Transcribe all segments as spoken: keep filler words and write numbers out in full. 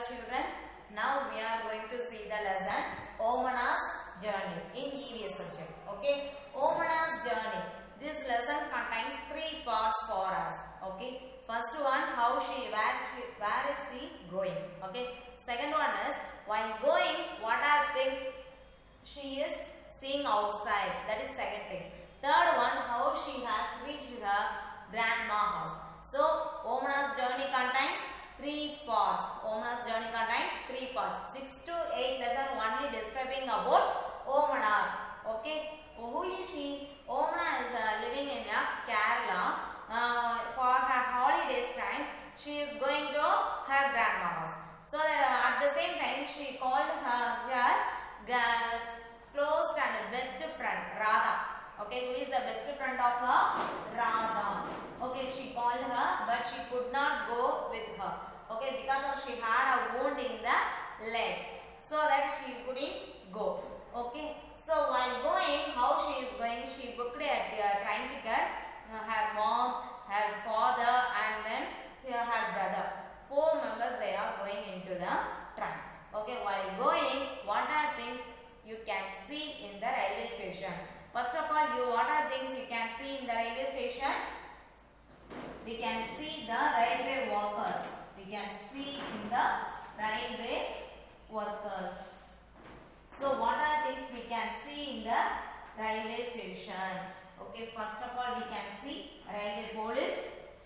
children. Now we are going to see the lesson Omana's journey in E V S subject. Okay, Omana's journey. This lesson contains three parts for us. Okay, first one, how she, where she, where is she going? Okay, second one is while going, what are things she is seeing outside? That is second thing. Third one, how she has reached her grandma house. So Omana's journey contains three parts. Omana's journey contains three parts. Six to eight lesson only describing about Omana. Okay, who is she? Omana is uh, living in uh, Kerala. Uh, for her holidays time, she is going to her grandma house. So that uh, at the same time, she called her her uh, close and best friend Radha. Okay, who is the best friend of her? Radha. Okay, she called her, but she could not go with her. Okay, because of she had a wound in the leg, so that she couldn't go. Okay, so while going, how she is going? She booked a uh, train ticket. Uh, her mom, her father, and then uh, her brother. Four members they are going into the train. Okay, while going, what are things you can see in the railway station? First of all, you what are things you can see in the railway station? We can see the railway workers. We can see in the railway workers. So what are things we can see in the railway station? Okay, first of all we can see railway police.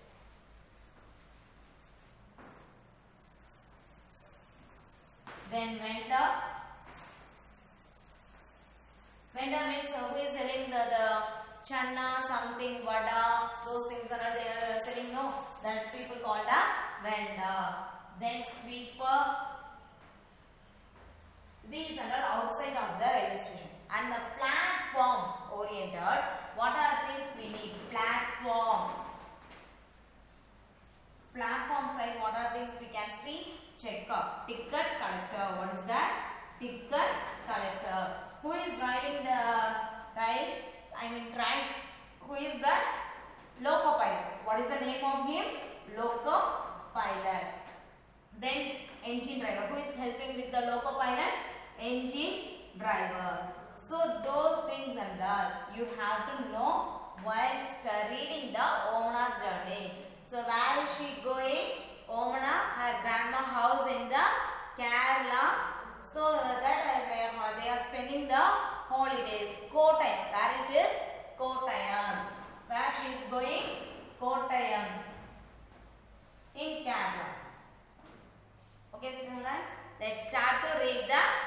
Then vendor. Vendor means uh, who is selling the, the channa, something, vada, those things that are they are selling, no, that people called a vendor. Then sweeper. These are all outside of the railway station. And the platform oriented, what are things we need? Platform. Platform side, what are things we can see? Checker. Ticket collector. What is that? Ticket collector. Who is driving the rail? I mean train. Who is that? Loco pilot. What is the name of him? Loco pilot. Then engine driver. Who is helping with the loco pilot? Engine driver. So those things and that you have to know while reading the Omana's journey. So where is she going? Omana, her grandma house in the Kerala. So that they are, they are spending the holidays. Kottayam. Where it is? Kottayam. Where she is going? Kottayam. In Kerala. Okay students, let's start to read the